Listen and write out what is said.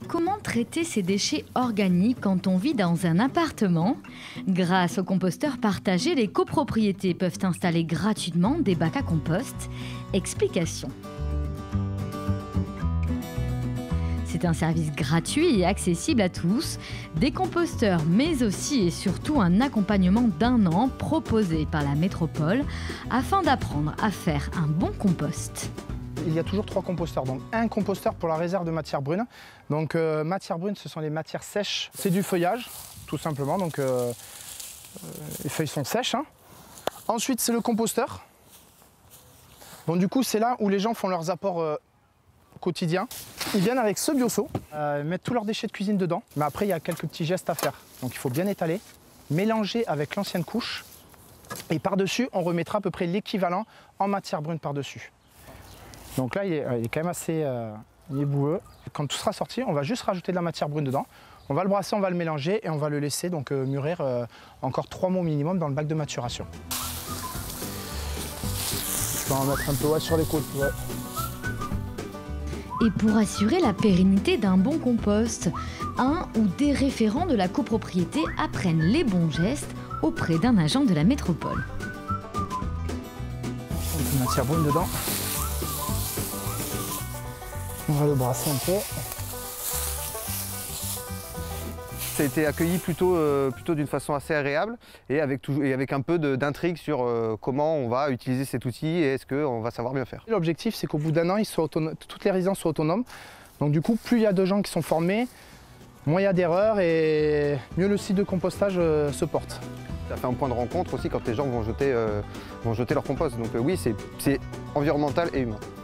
Comment traiter ces déchets organiques quand on vit dans un appartement? Grâce au composteur partagé, les copropriétés peuvent installer gratuitement des bacs à compost. Explication. C'est un service gratuit et accessible à tous, des composteurs mais aussi et surtout un accompagnement d'1 an proposé par la métropole afin d'apprendre à faire un bon compost. Il y a toujours 3 composteurs, donc un composteur pour la réserve de matières brunes. Donc matières brunes, ce sont les matières sèches, c'est du feuillage tout simplement, donc les feuilles sont sèches. Ensuite c'est le composteur, donc du coup c'est là où les gens font leurs apports quotidiens. Ils viennent avec ce bioseau, mettre tous leurs déchets de cuisine dedans, mais après il y a quelques petits gestes à faire. Donc il faut bien étaler, mélanger avec l'ancienne couche et par-dessus on remettra à peu près l'équivalent en matière brune par-dessus. Donc là, il est quand même assez boueux. Quand tout sera sorti, on va juste rajouter de la matière brune dedans. On va le brasser, on va le mélanger et on va le laisser donc, mûrir encore 3 mois minimum dans le bac de maturation. Je vais en mettre un peu sur les côtes. Ouais. Et pour assurer la pérennité d'un bon compost, un ou des référents de la copropriété apprennent les bons gestes auprès d'un agent de la métropole. On met de la matière brune dedans. On va le brasser un peu. Ça a été accueilli plutôt d'une façon assez agréable et avec un peu d'intrigue sur comment on va utiliser cet outil et est-ce qu'on va savoir bien faire. L'objectif, c'est qu'au bout d'1 an, toutes les résidences soient autonomes. Donc du coup, plus il y a de gens qui sont formés, moins il y a d'erreurs et mieux le site de compostage se porte. Ça fait un point de rencontre aussi quand les gens vont jeter leur compost. Donc oui, c'est environnemental et humain.